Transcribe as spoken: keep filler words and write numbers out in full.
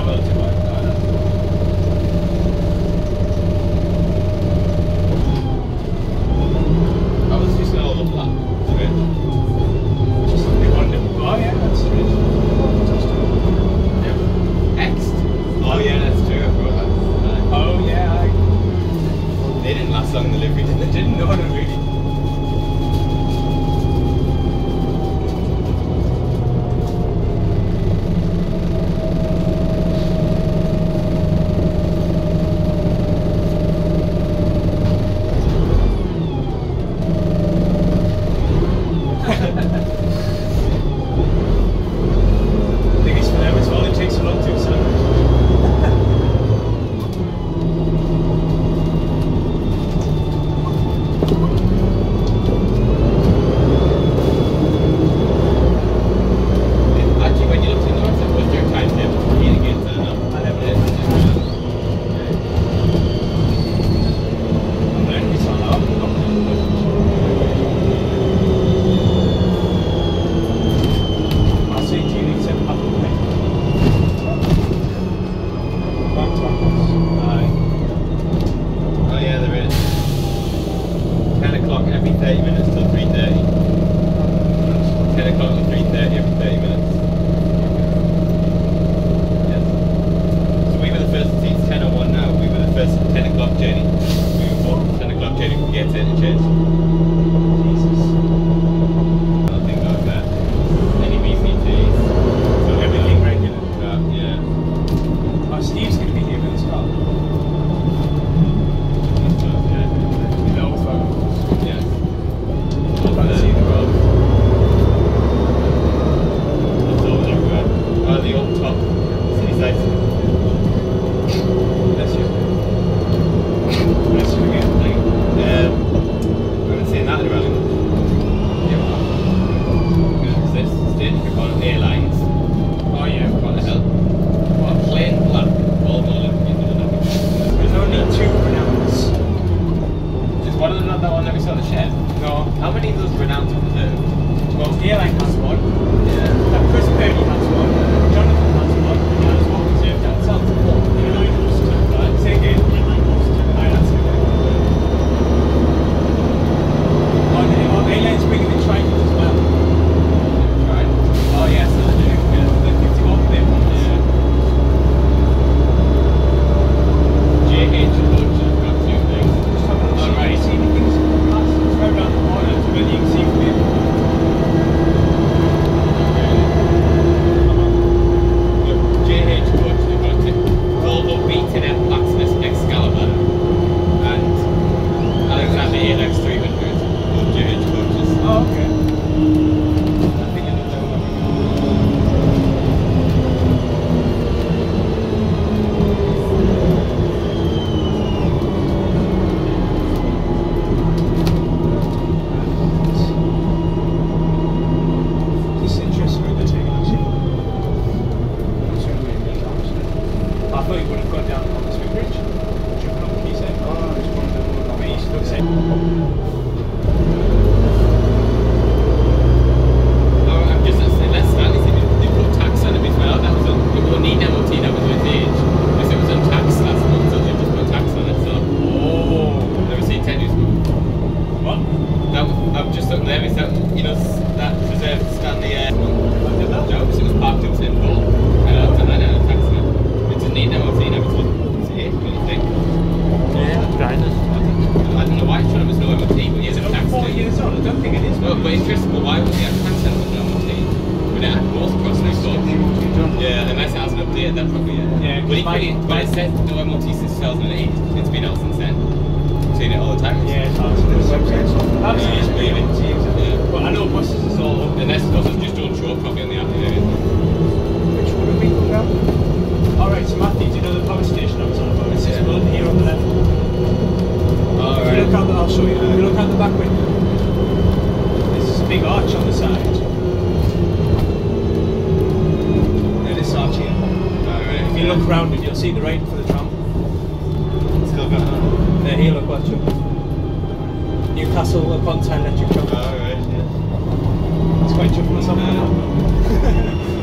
will do it. I was just going to look that. Just something wonderful. Oh yeah, that's true. Next. Oh yeah, that's true. I forgot that. Uh, Oh yeah, I... they didn't last long in the delivery, did they? didn't know them really. I think it's for them as well, it takes a long to sandwich. Actually, when you looked in the WhatsApp, what's your timetable for getting it done? I never did. I'm learning this all out. I'll say to you, except Apple Pay. Back to Apples. Aye. Oh yeah, there is. ten o'clock every thirty minutes till three thirty. ten o'clock till three thirty every thirty minutes. Yes. So we were the first, see it's ten oh one now, we were the first ten o'clock journey. We were both ten o'clock journey from get to interchange. Jesus. Nothing like that. Any B C Ts. So everything regular. Uh, yeah. Oh, Steve's going to be here with his car. That's us, yeah. You know, so Yes. can't see the road. It's all everywhere. Oh, the old top city sites. Bless you. Bless you again. Like, um, we haven't seen that in a while. Yeah, well, because this stage recording airlines. Oh yeah, What the hell? What a plain black Volvo Olympian, isn't it? there's only two Renauts. Is one of them not that one that we saw in the shed? No. How many of those Renauts are reserved? Well, the airline has one. Yeah. Uh, Chris Purdy has one. Jonathan has one. And there's one reserved outside the port. Airline has two. Right. Say again. Airline has two. Aye, that's it. Oh, and then, oh, airline's bringing the Triton as well. Right. Oh, yes, yeah, so they do. Yeah. The fifty-one bit ones. Yeah. J H and Butch have got two things. Just have a look. All right. See anything past? It's right around the corner. So whether you can see from here. Look, J H Butch, they've got a Volvo B ten M Platinum Excalibur and Alexander A L X three hundred. Both J H Butches. Oh, okay. I think I know that. This is interesting what they're taking actually. I thought you would have gone down on the swing bridge. Jumping up the quay side. Oh, it's one of the where you still say. Oh, I'm just saying, let's start this. They put tax on it as well. That was on, it won't need M O T, that was with age. Because it was on tax last month, so they just put tax on it. So, Oh. never seen ten years. What? That, I've just looked there, is that, you know, s- that preserved Stanley uh, I did that. Jobs, it was parked up in Bull. And I looked at that and I taxed it. It doesn't need M O T, never told it's age, what do you think? Yeah, grinders. I don't know why it's trying to no M O T, but Is yeah, it the over tax forty thing. years old? I don't think it is. No, but interesting, but why would they have tax on it with no M O T? Would it have both across the board? Yeah, unless it hasn't updated, that probably, yeah. Yeah, But by- equally, but it says no M O T since two thousand eight. It's been out since then. I've seen it all the time. Yeah, it's hard to do. That's Yeah, it, it's maybe. M O T, isn't it? Yeah. But I know buses is all over. Unless buses just don't show up probably on the afternoon. Which one have we got now? Alright, so Matthew, do you know the power station I was on about? It's this Yeah. building here on the left. If you look out the, I'll show you. If you look out the back window, there's a big arch on the side. And this arch here. If you look round it, you'll see the rain for the tram. Still got that. There, here, look, watch it. Newcastle upon Tyne Electric Tram. Alright, yeah. It's quite chuffing or something.